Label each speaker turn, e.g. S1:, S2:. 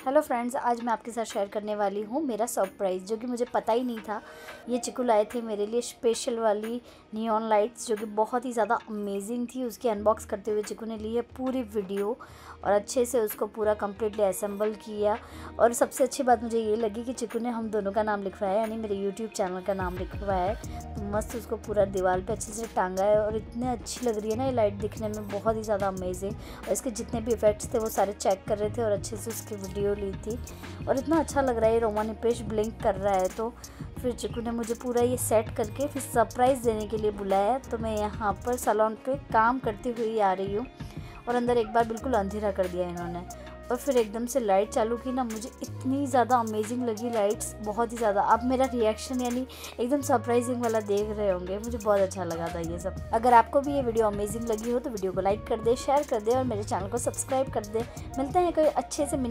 S1: Hello friends, आज मैं आपके साथ शेयर करने वाली हूँ मेरा सरप्राइज़, जो कि मुझे पता ही नहीं था। ये चिकू लाए थे मेरे लिए स्पेशल वाली नियॉन लाइट्स, जो कि बहुत ही ज़्यादा अमेजिंग थी। उसकी अनबॉक्स करते हुए चिकू ने ली है पूरी वीडियो और अच्छे से उसको पूरा कम्प्लीटली असेंबल किया। और सबसे अच्छी बात मुझे ये लगी कि चिकू ने हम दोनों का नाम लिखवाया, यानी मेरे यूट्यूब चैनल का नाम लिखवाया है। तो मस्त उसको पूरा दीवार पे अच्छे से टांगा है और इतने अच्छी लग रही है ना ये लाइट, दिखने में बहुत ही ज़्यादा अमेजिंग। और इसके जितने भी इफेक्ट्स थे वो सारे चेक कर रहे थे और अच्छे से उसकी वीडियो ली थी। और इतना अच्छा लग रहा है, रोमानी पेज ब्लिंक कर रहा है। तो फिर चिकू ने मुझे पूरा ये सेट करके फिर सरप्राइज़ देने के लिए बुलाया। तो मैं यहाँ पर सैलून पे काम करती हुई आ रही हूँ और अंदर एक बार बिल्कुल अंधेरा कर दिया इन्होंने और फिर एकदम से लाइट चालू की ना। मुझे इतनी ज़्यादा अमेजिंग लगी लाइट्स, बहुत ही ज़्यादा। आप मेरा रिएक्शन यानी एकदम सरप्राइजिंग वाला देख रहे होंगे, मुझे बहुत अच्छा लगा था ये सब। अगर आपको भी ये वीडियो अमेजिंग लगी हो तो वीडियो को लाइक कर दे, शेयर कर दे और मेरे चैनल को सब्सक्राइब कर दे। मिलते हैं कोई अच्छे से